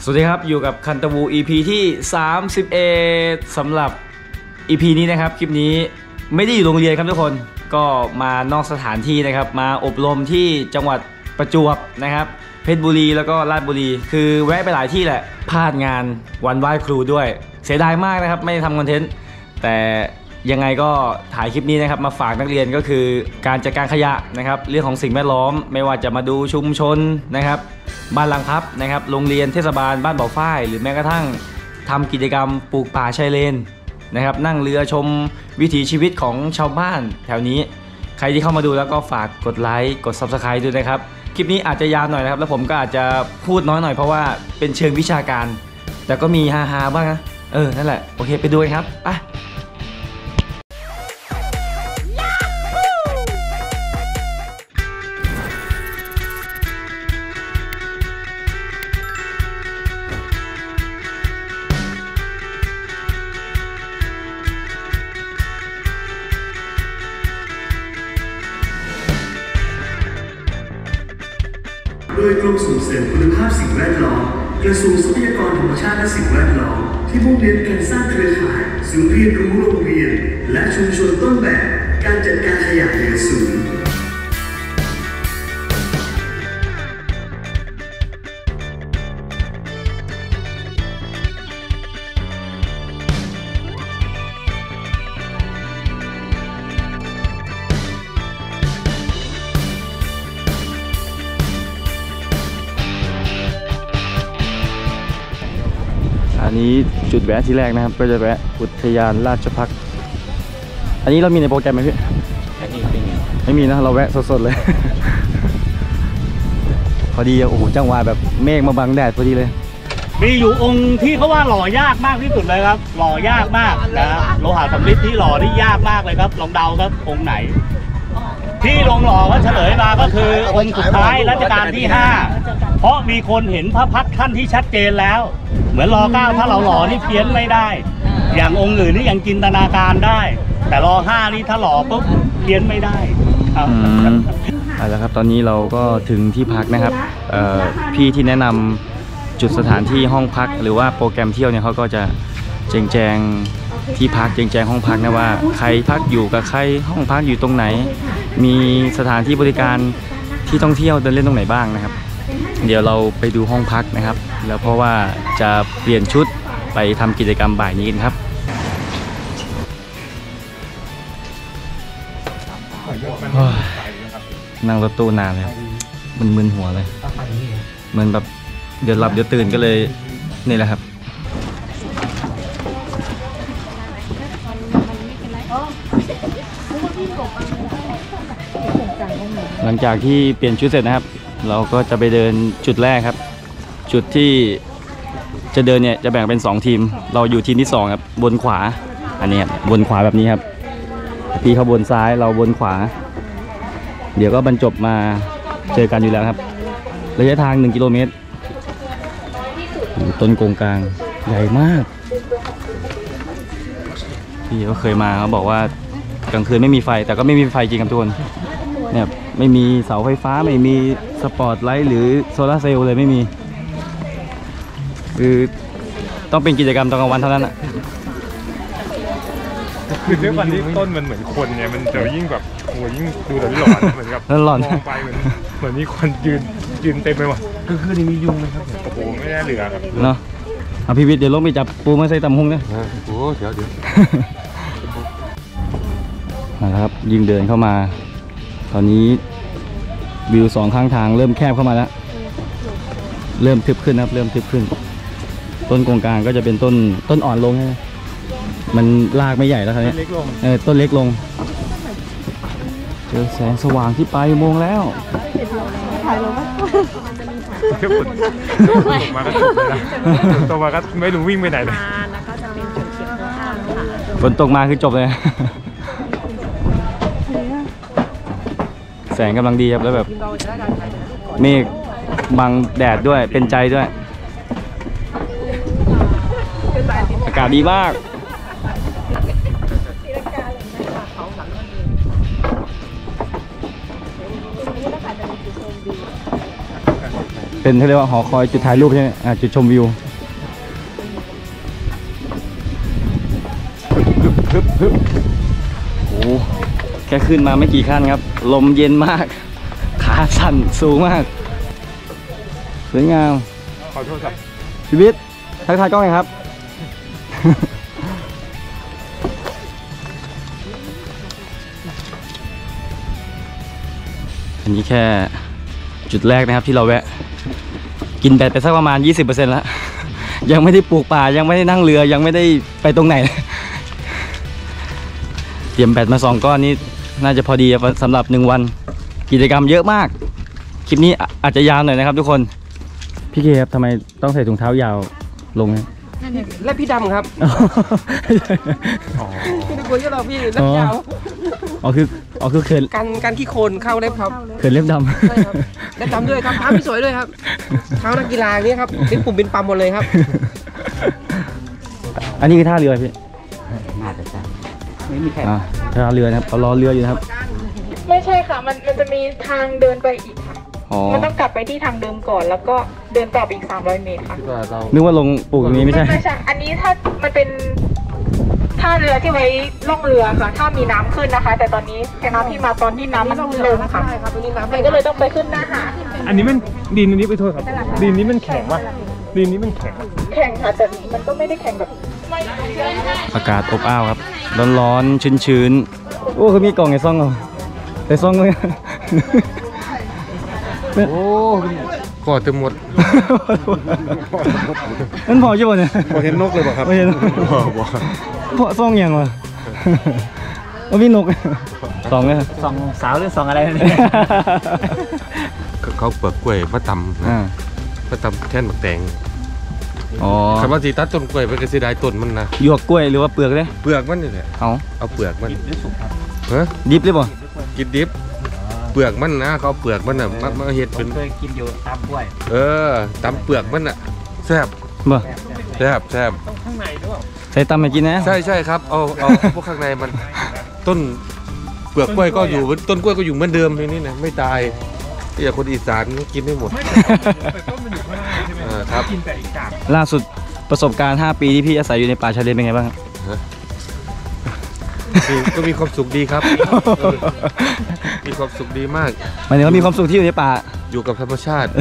สวัสดีครับอยู่กับคันตะวู EP ที่31สำหรับ EP นี้นะครับคลิปนี้ไม่ได้อยู่โรงเรียนครับทุกคนก็มานอกสถานที่นะครับมาอบรมที่จังหวัดประจวบนะครับเพชรบุรีแล้วก็ราชบุรีคือแวะไปหลายที่แหละพลาดงานวันไหว้ครูด้วยเสียดายมากนะครับไม่ได้ทำคอนเทนต์แต่ยังไงก็ถ่ายคลิปนี้นะครับมาฝากนักเรียนก็คือการจัดการขยะนะครับเรื่องของสิ่งแวดล้อมไม่ว่าจะมาดูชุมชนนะครับบ้านลังพับนะครับโรงเรียนเทศบาลบ้านบ่อฝ้ายหรือแม้กระทั่งทำกิจกรรมปลูกป่าชายเลนนะครับนั่งเรือชมวิถีชีวิตของชาวบ้านแถวนี้ใครที่เข้ามาดูแล้วก็ฝากกดไลค์กด Subscribe ด้วยนะครับคลิปนี้อาจจะยาวหน่อยนะครับแล้วผมก็อาจจะพูดน้อยหน่อยเพราะว่าเป็นเชิงวิชาการแต่ก็มีฮาๆบ้างนะนั่นแหละโอเคไปดูกันครับไปโดยกรมส่งเสริมคุณภาพสิ่งแวดล้อมกระทรวงทรัพยากรธรรมชาติและสิ่งแวดล้อมที่มุ่งเน้นการสร้างเครือข่ายศูนย์เรียนรู้โรงเรียนและชุมชนต้นแบบการจัดการขยะเหลือศูนย์อันนี้จุดแวะที่แรกนะครับก็จะแวะอุทยานราชภัฏอันนี้เรามีในโปรแกรมไหมพี่ไม่มีนะเราแวะสดๆเลย พอดีโอ้โหจังหวะแบบเมฆมาบังแดดพอดีเลยมีอยู่องค์ที่เขาว่าหล่อยากมากที่สุดเลยครับหล่อยากมากนะโลหะสำริดที่หล่อที่ยากมากเลยครับลองเดาครับองค์ไหนที่ลงหล่อว่าเฉลยมาก็คือองค์สุดท้ายรัชกาลที่5เพราะมีคนเห็นพระพักตร์ท่านที่ชัดเจนแล้วเหมือนร9ถ้าเราหล่อนี่เพี้ยนไม่ได้อย่างองค์อื่นนี่ยังจินตนาการได้แต่ร5นี่ถ้าหล่อปุ๊บเพี้ยนไม่ได้ครับแล้วครับตอนนี้เราก็ถึงที่พักนะครับพี่ที่แนะนำจุดสถานที่ห้องพักหรือว่าโปรแกรมเที่ยวเนี่ยเขาก็จะแจงที่พักแจงห้องพักนะว่าใครพักอยู่กับใครห้องพักอยู่ตรงไหนมีสถานที่บริการที่ท่องเที่ยวเดินเล่นตรงไหนบ้างนะครับเดี๋ยวเราไปดูห้องพักนะครับแล้วเพราะว่าจะเปลี่ยนชุดไปทำกิจกรรมบ่ายนี้กันครับนั่งรถตู้นานเลยมึนหัวเลยเหมือนแบบเดี๋ยวหลับเดี๋ยวตื่นก็เลยนี่แหละครับหลังจากที่เปลี่ยนชุดเสร็จนะครับเราก็จะไปเดินจุดแรกครับจุดที่จะเดินเนี่ยจะแบ่งเป็น2ทีมเราอยู่ทีมที่2ครับบนขวาอันนี้ครับบนขวาแบบนี้ครับพี่เขาบนซ้ายเราบนขวาเดี๋ยวก็บรรจบมาเจอกันอยู่แล้วครับระยะทาง1 กิโลเมตรต้นโกงกลางใหญ่มากพี่เขาเคยมาเขาบอกว่ากลางคืนไม่มีไฟแต่ก็ไม่มีไฟจริงครับทุกคนเนี่ยไม่มีเสาไฟฟ้าไม่มีสปอตไลท์หรือโซลาร์เซลล์เลยไม่มีคือต้องเป็นกิจกรรมตอนกลางวันเท่านั้นอ่ะคือด้วยความที่ต้นมันเหมือนคนเนี่ยมันจะยิ่งแบบโอ้ยิ่งดูแต่หลอนเหมือนกับมองไปเหมือนมีคนยืนเต็มไปหมดคือนี่มียุงไหมครับโอ้โหไม่น่าเหลือครับเนาะพี่วิทย์เดี๋ยวลงไปจับปูมาใส่ตำหงนะโอ้เดี๋ยวนะครับยิ่งเดินเข้ามาตอนนี้วิว2ข้างทางเริ่มแคบเข้ามาแล้วเริ่มทึบขึ้นครับเริ่มทึบขึ้นต้นกงกลางก็จะเป็นต้นอ่อนลงใช่ไหมมันรากไม่ใหญ่แล้วครับเนี่ยต้นเล็กลงเจอแสงสว่างที่ปลายอุโมงค์แล้วถ่ายลงไหมมาก็จบเลยนะตัวมาก็ไม่รู้วิ่งไปไหนเลยฝนตกมาคือจบเลยแสงกำลังดีครับแล้วแบบเมฆบังแดดด้วยเป็นใจด้วยอากาศดีมาก เเป็นเขาเรียกว่าหอคอยจุดถ่ายรูปใช่ไหมจุดชมวิวโอ้แค่ขึ้นมาไม่กี่ขั้นครับลมเย็นมากขาสั่นสูงมากสวยงามขอโทษครับชีวิตทักทายกล้องไงครับ อันนี้แค่จุดแรกนะครับที่เราแวะกินแบตไปสักประมาณ 20% แล้ว ยังไม่ได้ปลูกป่ายังไม่ได้นั่งเรือยังไม่ได้ไปตรงไหน เตรียมแบตมา2 ก้อนนี้น่าจะพอดีสำหรับ1 วันกิจกรรมเยอะมากคลิปนี้อาจจะยาวหน่อยนะครับทุกคนพี่เคครับทำไมต้องใส่ถุงเท้ายาวลงและพี่ดำครับพี่ตะโกนก็เราพี่เล็บยาวอ๋อคือเขินการขี้โคลนเข้าเล็บครับเขินเล็บดำใช่ครับเล็บดำด้วยครับเท้าพี่สวยด้วยครับเท้านักกีฬาเนี่ยครับเป็นปุ่มเป็นปั๊มหมดเลยครับอันนี้คือท่าเรือพี่น่าจะใช่ไม่มีใครท่าเรือนะครับเขารอเรืออยู่นะครับไม่ใช่ค่ะมันจะมีทางเดินไปอีกค่ะมันต้องกลับไปที่ทางเดิมก่อนแล้วก็เดินต่อไปอีก300 เมตรค่ะนึกว่าลงปลูกตรงนี้ไม่ใช่อันนี้ถ้ามันเป็นท่าเรือที่ไว้ล่องเรือค่ะถ้ามีน้ำขึ้นนะคะแต่ตอนนี้แค่น้ำที่มาตอนที่น้ำมันลงค่ะมันก็เลยต้องไปขึ้นหน้าหาดอันนี้มันดินอันนี้ไปโทษครับดินนี้มันแข็งว่ะดินนี้มันแข็งค่ะแต่มันก็ไม่ได้แข็งแบบอากาศอบอ้าวครับร้อนๆชื้นๆโอ้เขามีกล่องไอ้ซ่องเหรอไอ้ซ่องเลยโอ้พอเต็มหมดนั่นพอใช่ป่ะเนี่ยพอเห็นนกเลยป่ะครับไม่เห็นพอซ่องยังวะว่ามีนก2เลย 2 สาวหรือ2อะไรเนี่ยเขาเปลือกกล้วยมาตำแท่นหมักแตงคำว่าสีตัดต้นกล้วยไปก็เสียดายต้นมันนะหยวกกล้วยหรือว่าเปลือกเลยเปลือกมันนี่แหละเอาเปลือกมันดิบเลยป่ะกินดิบเปลือกมันนะเขาเปลือกมันอ่ะมาเห็ดเป็นเคยกินอยู่ตำกล้วยตำเปลือกมันอ่ะแซ่บบ่แซ่บข้างในด้วยใส่ตำให้กินนะใช่ครับเอาพวกข้างในมันต้นเปลือกกล้วยก็อยู่ต้นกล้วยก็อยู่เหมือนเดิมทีนี้นะไม่ตายอย่างคนอีสานกินไม่หมดครับล่าสุดประสบการณ์5 ปีที่พี่อาศัยอยู่ในป่าชายเลนเป็นไงบ้างครับก็มีความสุขดีครับมีความสุขดีมากหมายถึงว่ามีความสุขที่อยู่ในป่าอยู่กับธรรมชาติ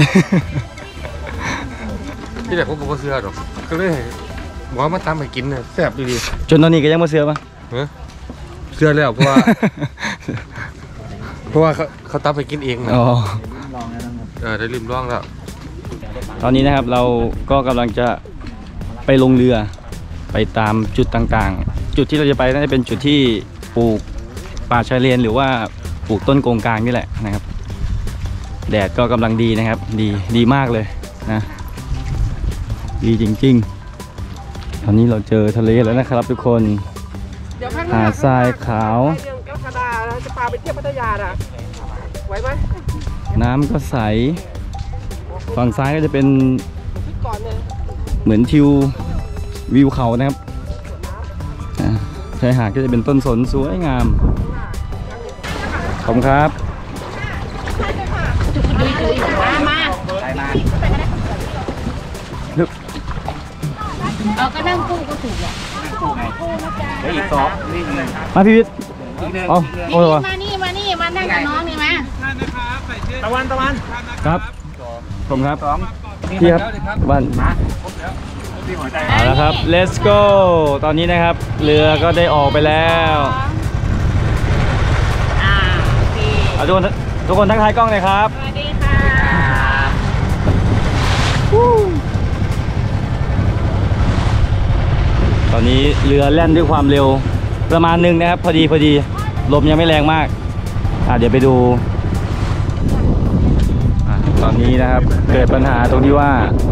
ที่ไหนผมบอกว่าเสือหรอกก็เลยหมอมาตามให้กินเนี่ยแซ่บดีจนตอนนี้ก็ยังมาเสือปะเสือแล้วเพราะว่าเขาตามให้กินเองนะได้ริมร่องแล้วตอนนี้นะครับเราก็กำลังจะไปลงเรือไปตามจุดต่างๆจุดที่เราจะไปน่าจะเป็นจุดที่ปลูกป่าชายเลนหรือว่าปลูกต้นโกงกลางนี่แหละนะครับแดดก็กำลังดีนะครับดีมากเลยนะดีจริงๆตอนนี้เราเจอทะเลแล้วนะครับทุกคนหาดทรายขาวจะพาไปเที่ยวพัทยาอ่ะไหวไหมน้ำก็ใสฝั่งซ้ายก็จะเป็นเหมือนทิววิวเขานะครับชายหาดก็จะเป็นต้นสนสวยงามขอบคุณครับก็นั่งคู่ก็ถูกแหละอีก2นี่เลยมาพี่วิทย์เอาโอ้ยมานี่มานั่งกับน้องนี่มาตะวันครับผมครับพี่ครับบ้านเอาละครับ let's go ตอนนี้นะครับเรือก็ได้ออกไปแล้วทุกคนทักทายกล้องเลยครับสวัสดีค่ะตอนนี้เรือแล่นด้วยความเร็วประมาณนึงนะครับพอดีลมยังไม่แรงมากเดี๋ยวไปดูตอนนี้นะครับเกิดปัญหาตรงที่ว่า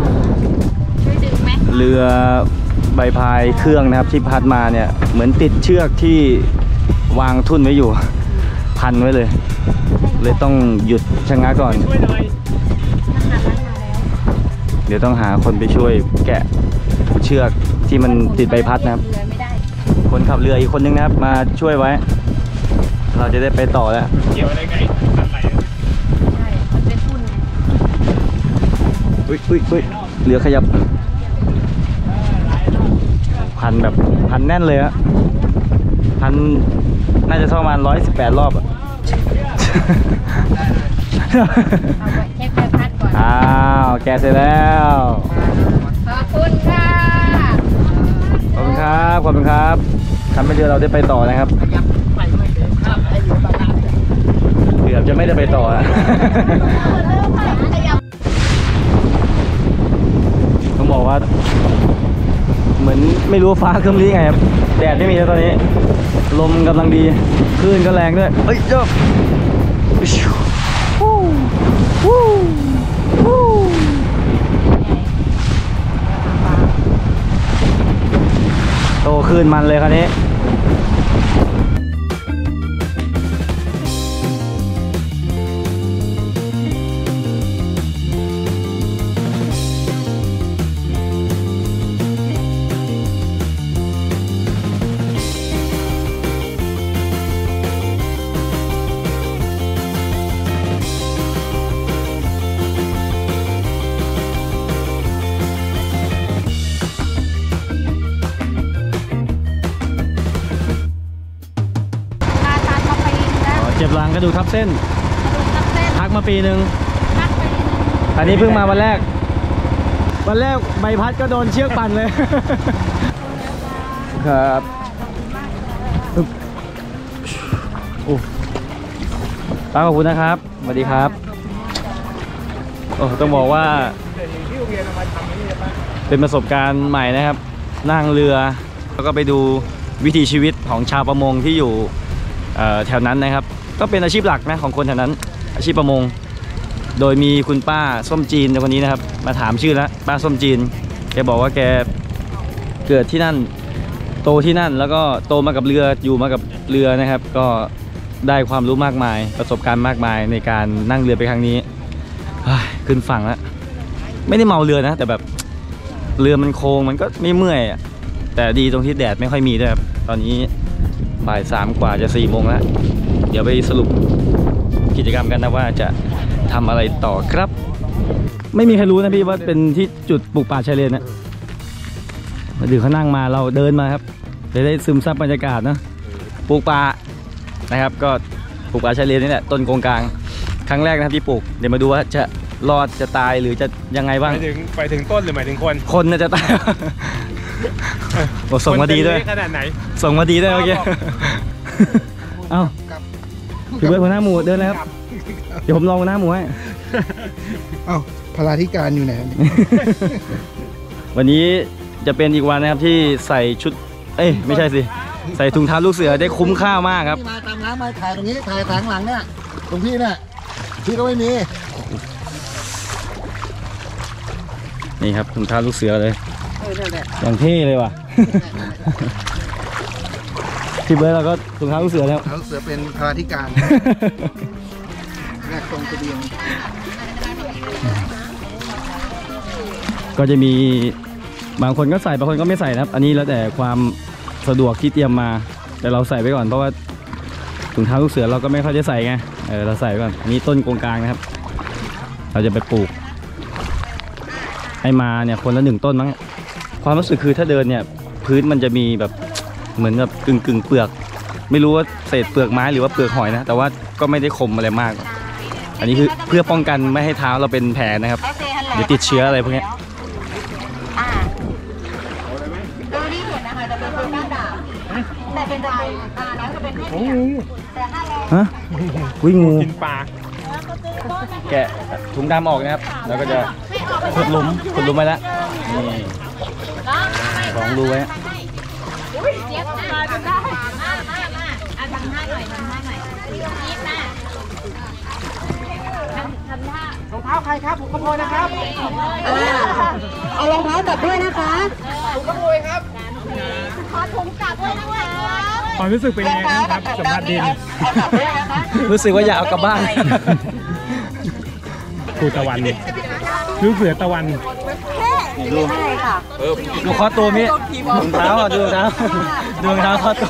เรือใบพายเครื่องนะครับที่พัดมาเนี่ยเหมือนติดเชือกที่วางทุ่นไว้อยู่พันไว้เลยต้องหยุดชะงักก่อนเดี๋ยวต้องหาคนไปช่วยแกะเชือกที่มันติดใบพัดนะครับคนขับเรืออีกคนนึงนะครับมาช่วยไว้เราจะได้ไปต่อแล้วเกี่ยวอะไรไงอุ้ยเรือขยับพันแบบพันแน่นเลยอะพันน่าจะประมาณ118 รอบอะอ้าวแกะเสร็จแล้วขอบคุณค่ะขอบคุณครับขอบคุณครับทำให้เรือเราได้ไปต่อนะครับเกือบจะไม่ได้ไปต่ออะต้องบอกว่าเหมือนไม่รู้ฟ้าครึ้มหรือไงครับแดดไม่มีแล้วตอนนี้ลมกำลังดีคลื่นก็แรงด้วยเอ้ยเจ้าโตคลื่นมันเลยคราวนี้เจ็บหลังกระดูกทับเส้นพักมาปีหนึ่งอันนี้เพิ่งมาวันแรกใบพัดก็โดนเชือกปั่นเลยครับโอ้ป้าขอบคุณนะครับสวัสดีครับโอ้ต้องบอกว่าเป็นประสบการณ์ใหม่นะครับนั่งเรือแล้วก็ไปดูวิถีชีวิตของชาวประมงที่อยู่แถวนั้นนะครับก็เป็นอาชีพหลักนะของคนแถวนั้นอาชีพประมงโดยมีคุณป้าส้มจีนในวันนี้นะครับมาถามชื่อแล้วป้าส้มจีนแกบอกว่าแกเกิดที่นั่นโตที่นั่นแล้วก็โตมากับเรืออยู่มากับเรือนะครับก็ได้ความรู้มากมายประสบการณ์มากมายในการนั่งเรือไปครั้งนี้ขึ้นฝั่งแล้วไม่ได้เมาเรือนะแต่แบบเรือมันโค้งมันก็ไม่เมื่อยแต่ดีตรงที่แดดไม่ค่อยมีด้วยครับตอนนี้บ่าย3 กว่าจะ4 โมงแล้วเดี๋ยวไปสรุปกิจกรรมกันนะว่าจะทำอะไรต่อครับไม่มีใครรู้นะพี่ว่าเป็นที่จุดปลูกป่าชายเลนนะดื่มเขานั่งมาเราเดินมาครับได้ซึมซับบรรยากาศนะปลูกป่านะครับก็ปลูกป่าชายเลนนี่แหละต้นโกงกลางครั้งแรกนะครับที่ปลูกเดี๋ยวมาดูว่าจะรอดจะตายหรือจะยังไงบ้างไปถึงต้นหรือหมายถึงคนน่าจะตายส่งมาดีด้วยขนาดไหนส่งมาดีด้วยเมื่อกี้เอ้าพี่เบิร์ดหัวหน้าหมูเดินแล้วครับเดี๋ยวผมลองหัวหน้าหมูให้เอ้าพลาธิการอยู่ไหนวันนี้จะเป็นอีกวันนะครับที่ใส่ชุดไม่ใช่สิใส่ถุงเท้าลูกเสือได้คุ้มค่ามากครับมาตามร้านมาถ่ายตรงนี้ถ่ายทางหลังเนี่ยตรงพี่เนี่ยพี่ก็ไม่มีนี่ครับถุงเท้าลูกเสือเลยอย่างเท่เลยว่ะพี่เบิร์ดเราก็ถุงเท้าลูกเสือแล้วลูกเสือเป็นพลาธิการแรกตรงกระเบียงก็จะมีบางคนก็ใส่บางคนก็ไม่ใส่นะครับอันนี้แล้วแต่ความสะดวกที่เตรียมมาแต่เราใส่ไว้ก่อนเพราะว่าถุงเท้าลูกเสือเราก็ไม่ค่อยจะใส่ไงเราใส่ก่อนอันนี้ต้นโกงกลางนะครับเราจะไปปลูกให้มาเนี่ยคนละ1 ต้นมั้งความรู้สึกคือถ้าเดินเนี่ยพื้นมันจะมีแบบเหมือนแบบกึ่งเปลือกไม่รู้ว่าเศษเปลือกไม้หรือว่าเปลือกหอยนะแต่ว่าก็ไม่ได้คมอะไรมากอันนี้คือเพื่อป้องกันไม่ให้เท้าเราเป็นแผลนะครับเดี๋ยวติดเชื้ออะไรพวกนี้แต่เป็นลายนั้นจะเป็นฮะวิ่งงูกินปลาแกะถุงดำออกนะครับแล้วก็จะขุดหลุมไว้แล้วนี่2 รูไว้รองเท้าใครครับผมขโมยนะครับเอารองเท้าจับด้วยนะคะผมขโมยครับขอถุงจับด้วยนะคะความรู้สึกเป็นยังไงครับสัมผัสดินรู้สึกว่าอยากเอากลับบ้านภูตะวันลูกเสือตะวันดูข้อตัวมิรองเท้าดูรองเท้าข้อตัว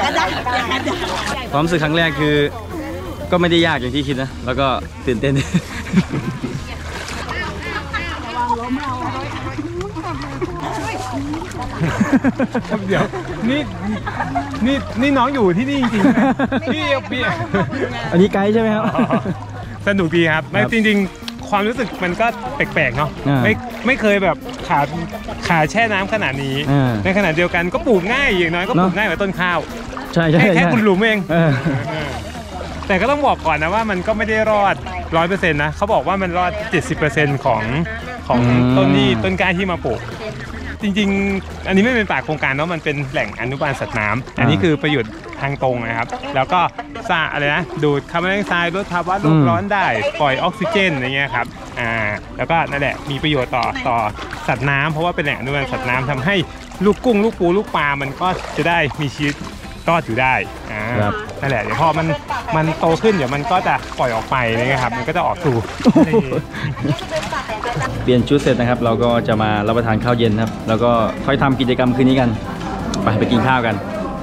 ความรู้สึกครั้งแรกคือก็ไม่ได้ยากอย่างที่คิดนะแล้วก็ตื่นเต้นเดี๋ยวนี่น้องอยู่ที่นี่จริงๆพี่อันนี้ไกด์ใช่ไหมครับสนุกดีครับไม่จริงๆความรู้สึกมันก็แปลกๆเนาะไม่เคยแบบขาแช่น้ำขนาดนี้ในขณะเดียวกันก็ปลูกง่ายอย่างน้อยก็ปลูกง่ายกว่าต้นข้าวใช่แค่คุณหลุมเองแต่ก็ต้องบอกก่อนนะว่ามันก็ไม่ได้รอด 100% นะเขาบอกว่ามันรอด 70% ของต้นกล้าที่มาปลูกจริงๆอันนี้ไม่เป็นป่าโครงการเนาะมันเป็นแหล่งอนุบาลสัตว์น้ำอันนี้คือประโยชน์ทางตรงนะครับแล้วก็สร้างอะไรนะดูดคาร์บอนไดออกไซด์ลดภาวะโลกร้อนได้ปล่อยออกซิเจนอะไรเงี้ยครับแล้วก็นั่นแหละมีประโยชน์ต่อสัตว์น้ำเพราะว่าเป็นแหล่งอนุบาลสัตว์น้ำทำให้ลูกกุ้งลูกปูลูกปลามันก็จะได้มีชีวิตรอดอยู่ได้นั่นแหละเดี๋ยวพอมันโตขึ้นเดี๋ยวมันก็จะปล่อยออกไปนะครับมันก็จะออกสู่เปลี่ยนชุดเสร็จนะครับเราก็จะมารับประทานข้าวเย็นครับแล้วก็ค่อยทำกิจกรรมคืนนี้กันไปกินข้าวกัน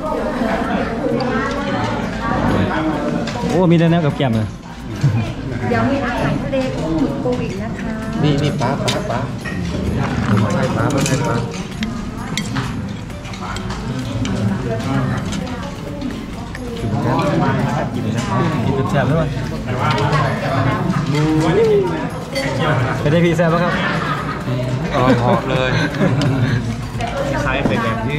โอ้มีแต่แนวกับแก้มเลยเดี๋ยวมีอาหารทะเลของจุดโควิดนะคะนี่ปลาไม่ใช่ปลากินแซ่บด้วยไปได้พีแซ่บแล้วครับหอมเลยคล้ายเป็นแบบที่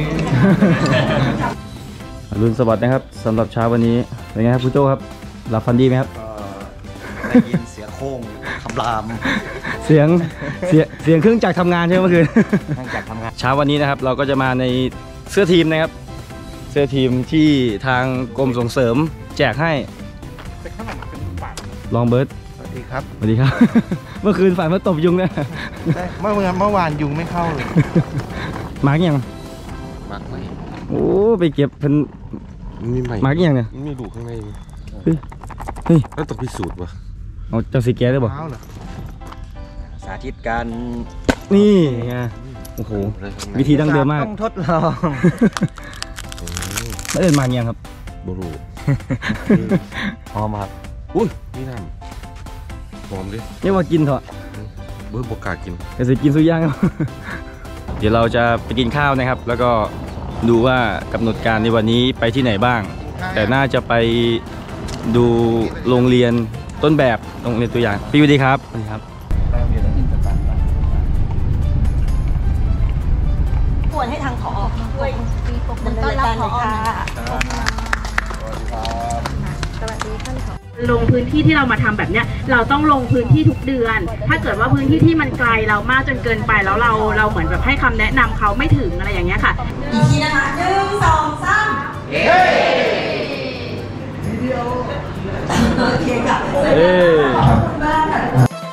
รุ่นสวัสดิ์นะครับสำหรับเช้าวันนี้เป็นไงครับคุณโจ้ครับหลับฝันดีไหมครับได้ยินเสียงโค้งคำรามเสียงเครื่องจักรทำงานใช่ไหมเมื่อคืนเครื่องจักรทำงานเช้าวันนี้นะครับเราก็จะมาในเสื้อทีมนะครับเสื้อทีมที่ทางกรมส่งเสริมแจกให้ลองเบิร์ดสวัสดีครับสวัสดีครับเมื่อคืนฝันว่าตบยุงเนี่ยเมื่อวานยุงไม่เข้าเลยมาร์กยังมาร์กไม่โอ้ไปเก็บเป็นมาร์กยังเนี่ยมีดูข้างในเฮ้ยแล้วต้องพิสูจน์วะเอาเจ้าสีแก้ได้บ่สาธิตการนี่ไงโอ้โหวิธีดั้งเดิมมากต้องทดลองแล้วเดินมาอย่างครับบรูหอมครับอุ้ยนี่น้ำหอมดินี่ว่ากินเถอะเบื่อบอกกากินแต่สิกินสุย่างเดี๋ยวเราจะไปกินข้าวนะครับแล้วก็ดูว่ากำหนดการในวันนี้ไปที่ไหนบ้างแต่น่าจะไปดูโรงเรียนต้นแบบโรงเรียนตัวอย่างพี่วิดีครับสวัสดีครับควรให้ทางผอด้วยต้อนรับผอสวัสดีท่านผอลงพื้นที่ที่เรามาทำแบบเนี้ยเราต้องลงพื้นที่ทุกเดือนถ้าเกิดว่าพื้นที่ที่มันไกลเรามากจนเกินไปแล้วเราเหมือนแบบให้คำแนะนำเขาไม่ถึงอะไรอย่างเงี้ยค่ะอีกทีนะคะ1 2 3โอเคค่ะขอบคุณมากค่ะ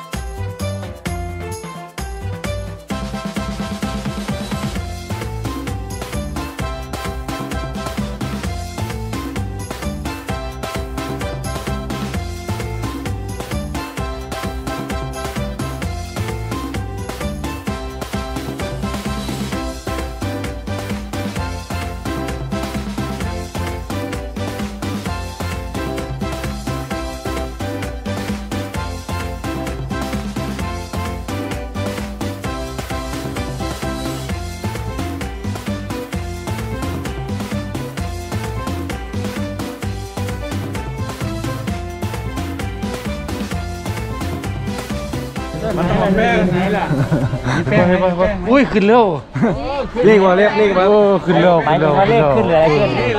มันต้องแป้งไหนล่ะแป้งอุ้ยขึ้นเร็วเรียกว่าโอ้ขึ้นเร็วเลขขึ้นเลย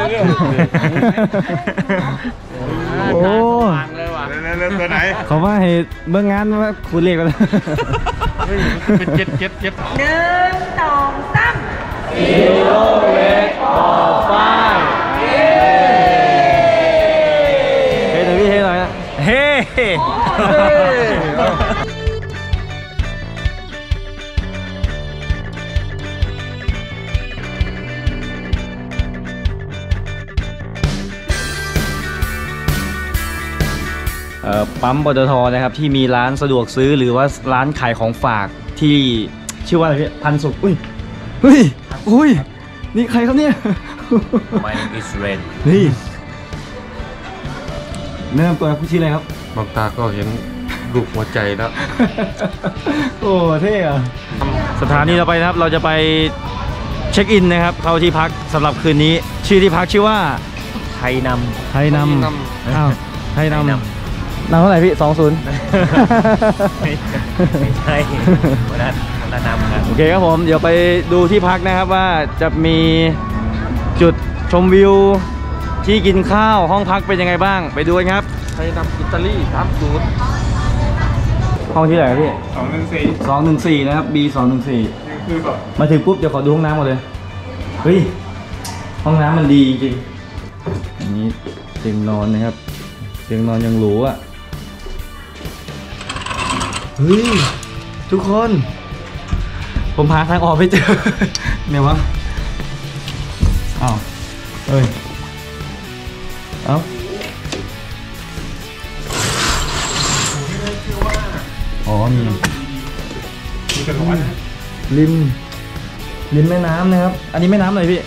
โอ้ตัวไหนเขาว่าให้เบื้องงานว่าคุณเรียกอะไรเป็นเจ็ด1 2 3 กิโลเมตรต่อฟ้าเฮ้หน่อยพี่เฮ้หน่อยนะเฮ้ปั๊มปตท.นะครับที่มีร้านสะดวกซื้อหรือว่าร้านขายของฝากที่ชื่อว่าอะไรพี่พันสุขอุ้ยนี่ใครครับเนี่ย My name is Ren นี่แนะนำตัวผู้ชื่ออะไรครับบางตาก็เห็นลูกหัวใจแล้วโอ้เท่อะสถานีเราไปนะครับเราจะไปเช็คอินนะครับเข้าที่พักสำหรับคืนนี้ชื่อที่พักชื่อว่าไทยนำไทยนำอ้าวไทยนำนำเท่าไหร่พี่20 ไม่ใช่วันนั้นนำครับโอเคครับผมเดี๋ยวไปดูที่พักนะครับว่าจะมีจุดชมวิวที่กินข้าวห้องพักเป็นยังไงบ้างไปดูกันครับไทยนำอิตาลี30 ห้องที่ไหนพี่ 214 นะครับ B214 คือแบบมาถึงปุ๊บเดี๋ยวขอดูห้องน้ำก่อนเลยเฮ้ยห้องน้ำมันดีจริงอันนี้เตียงนอนนะครับเตียงนอนยังหรูอ่ะเฮ้ยทุกคนผมหาทางออกไม่เจอเนี่ยวะอ้าวเฮ้ยเอ้าอ๋อมีกระถอนริมแม่น้ำนะครับอันนี้แม่น้ำอะไรพี่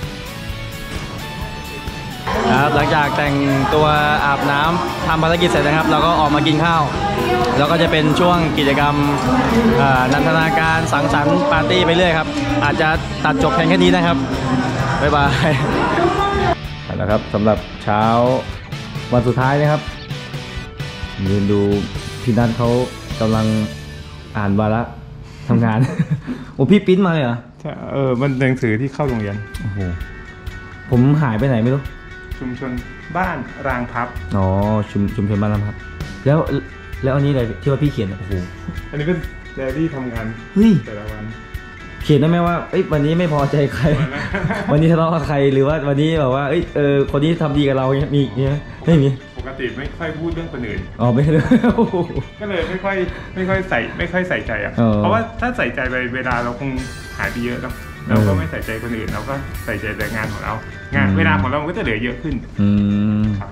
ครับหลังจากแต่งตัวอาบน้ำทำภารกิจเสร็จนะครับเราก็ออกมากินข้าวแล้วก็จะเป็นช่วงกิจกรรมนันทนาการสังสรรค์ปาร์ตี้ไปเรื่อยครับอาจจะตัดจบเพียงแค่นี้นะครับบ๊ายบายแล้วครับสำหรับเช้าวันสุดท้ายนะครับยืนดูพี่นัทเขากำลังอ่านวาระทำงาน โอ้พี่ปริ้นมาเลยเหรอใช่มันหนังสือที่เข้าโรงเรียนโอ้โหผมหายไปไหนไม่รู้ชุมชนบ้านรางพับอ๋อชุมชนบ้านรางพับแล้วอันนี้อะไรที่ว่าพี่เขียนโอ้โหอันนี้เป็นไดอารี่ทำงานแต่ละวันเขียนได้ไหมว่าวันนี้ไม่พอใจใคร วันนี้ทะเลาะกับใครหรือว่าวันนี้แบบว่าคนนี้ทำดีกับเราเนี่ยมีไม่มีปกติไม่ค่อยพูดเรื่องคนอื่นอ๋อไม่เลยก็เลยไม่ค่อยใส่ใจอ่ะเพราะว่าถ้าใส่ใจไปเวลาเราคงหายไปเยอะแล้วเราก็ไม่ใส่ใจคนอื่นเราก็ใส่ใจแต่งานของเรางานเวลาของเราก็จะเหลือเยอะขึ้นครับ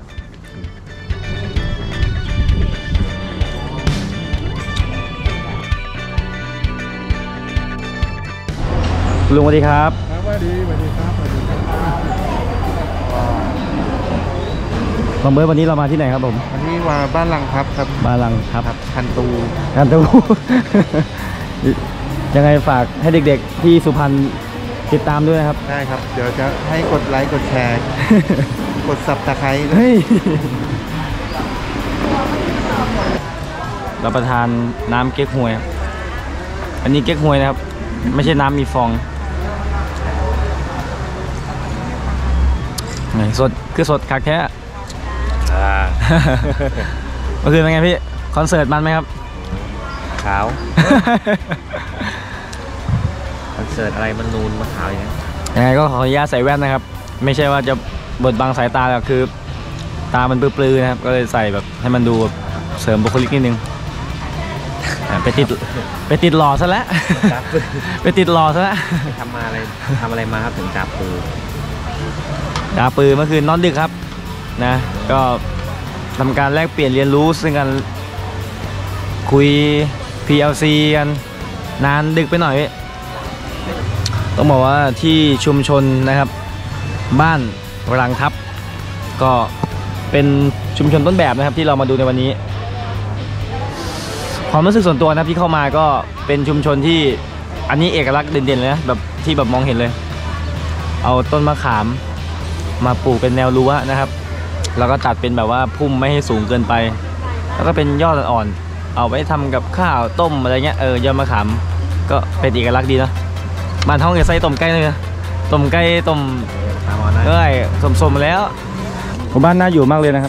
ลุงสวัสดีครับสวัสดีครับบางเบิร์ดวันนี้เรามาที่ไหนครับผมวันนี้มาบ้านลังครับบ้านลังครับคันตูยังไงฝากให้เด็กๆที่สุพรรณติดตามด้วยนะครับได้ครับเดี๋ยวจะให้กดไลค์กดแชร์กดซับสไครต์รับประทานน้ำเก๊กฮวยอันนี้เก๊กฮวยนะครับไม่ใช่น้ำมีฟองไงสดคือสดคักแท้เมื่อคืนเป็นไงพี่คอนเสิร์ตมันไหมครับขาวคอนเสิร์ตอะไรมันนูนมาขาวอย่างนี้ยังไงก็ขออนุญาตใส่แว่นนะครับไม่ใช่ว่าจะบดบังสายตาแต่คือตามันปลื้มๆนะครับก็เลยใส่แบบให้มันดูเสริมบุคลิกนิดนึงไปติดหล่อซะแล้วไปติดหล่อซะแล้วทำอะไรมาครับถึงจับปืนเมื่อคืนนอนดึกครับนะก็ทำการแลกเปลี่ยนเรียนรู้ซึ่งกันคุย PLC กันนานดึกไปหน่อยต้องบอกว่าที่ชุมชนนะครับบ้านรังทับก็เป็นชุมชนต้นแบบนะครับที่เรามาดูในวันนี้ความรู้สึกส่วนตัวนะที่เข้ามาก็เป็นชุมชนที่อันนี้เอกลักษณ์เด่นๆเลยนะแบบที่แบบมองเห็นเลยเอาต้นมะขามมาปลูกเป็นแนวรั้วนะครับแล้วก็ตัดเป็นแบบว่าพุ่มไม่ให้สูงเกินไปแล้วก็เป็นยอดอ่อนเอาไว้ทำกับข้าวต้มอะไรเงี้ยยอดมะขามก็เป็นเอกลักษณ์ดีนะบ้านท้องจะใส่ต้มไก่เลยนะต้มไก่ต้มสมๆแล้วบ้านน่าอยู่มากเลยนะครับ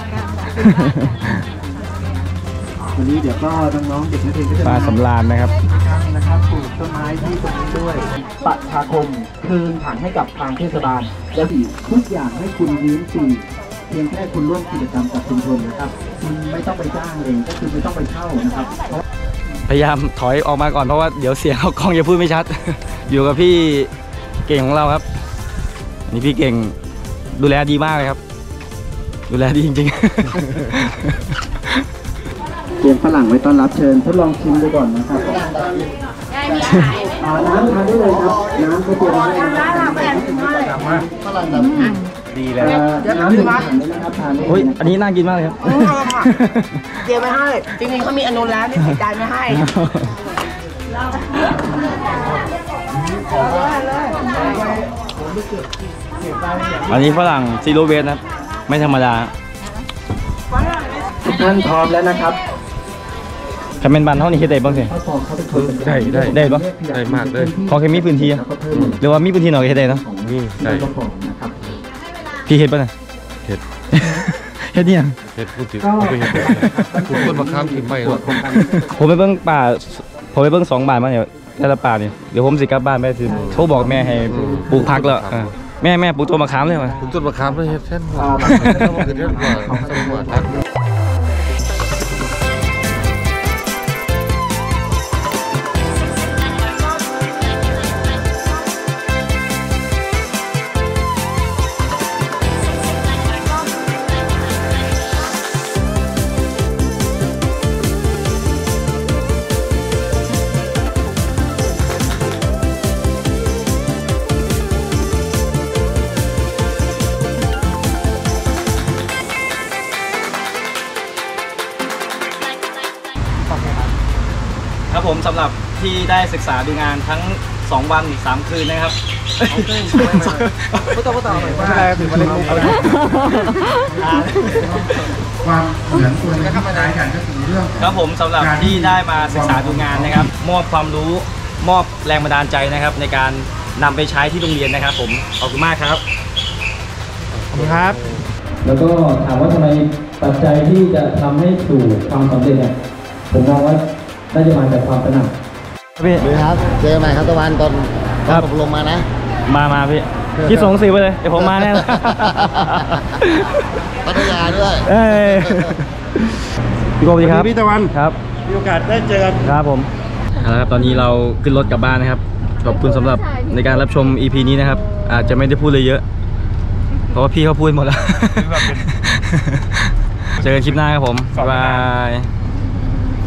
วันนี้เดี๋ยวก็น้องๆเด็กนักเรียนก็จะปลาสำราญนะครับปลูกต้นไม้ที่ตรงนี้ด้วยประชาคมคืนถังให้กับทางเทศบาลและทุกอย่างให้คุณยืมฟรีเพียงแค่คุณร่วมกิจกรรมกับชุมชนนะครับคุณไม่ต้องไปจ้างเองก็คือไม่ต้องไปเช่านะครับพยายามถอยออกมาก่อนเพราะว่าเดี๋ยวเสียงเขากล้องจะพูดไม่ชัด อยู่กับพี่เก่งของเราครับนี่พี่เก่งดูแลดีมากเลยครับดูแลดีจริงๆเตรียมฝรั่งไว้ต้อนรับเชิญทดลองชิมดูก่อนนะครับน้ำทานได้เลยครับน้ำก็เตรียมไว้ฝรั่งดีแล้วเดี๋ยวน้ำมาโอ้ยอันนี้น่ากินมากเลยครับเดี๋ยวไม่ให้จริงๆเขามีอนุแล้วนี่เสียใจไม่ให้อันนี้ฝรั่งซีโรเวสนะครับไม่ธรรมดาทุกท่านพร้อมแล้วนะครับคอมเมนต์บันเท่านี้คิดได้บ้างสิได้บ้างได้มากเลยขอแค่มีพื้นที่อะหรือว่ามีพื้นที่หน่อยก็เฮ็ดได้เนาะนี่ได้พี่เฮ็ดป่ะเนี่ยเห็ดเฮ็ดเนี่ยงเห็ดพูดถึงเห็ดคุณต้นมะขามกินไม่หรอกผมไปเบิ่งป่าผมไปเบิ่ง2 บาทมาเนี่ยแต่ละป่าเนี่ยเดี๋ยวผมสิกลับบ้านไปสิโทรบอกแม่ให้ปลูกผักแล้วแม่ปลูกต้นมะขามเลยมั้ยคุณต้นมะขามเลยเห็ดเช่นว่าเห็ดเช่นว่าตักครับผมสำหรับที่ได้ศึกษาดูงานทั้ง2 วัน3 คืนนะครับไม่ต้องไม่เป็นไรถือว่าเล่นมุกอะไรความเหมือนควรจะเข้ามาได้กันก็คือเรื่องครับผมสำหรับที่ได้มาศึกษาดูงานนะครับ มอบความรู้มอบแรงบันดาลใจนะครับ ในการนำไปใช้ที่โรงเรียนนะครับ ผมขอบคุณมากครับขอบคุณครับแล้วก็ถามว่าทำไมปัจจัยที่จะทำให้สู่ความสำเร็จเนี่ยผมมองว่าน่าจะมาจากความตระหนักพี่ครับเจอใหม่ครับตะวันตอนผมลงมานะมาพี่คิดส่งสื่อไปเลยเดี๋ยวผมมาแน่พัทยาด้วยพี่โกบดีครับพี่ตะวันครับมีโอกาสได้เจอกันครับผมครับตอนนี้เราขึ้นรถกลับบ้านนะครับขอบคุณสำหรับในการรับชม EP นี้นะครับอาจจะไม่ได้พูดเลยเยอะเพราะว่าพี่เขาพูดหมดแล้วเจอกันคลิปหน้าครับผมบ๊ายบาย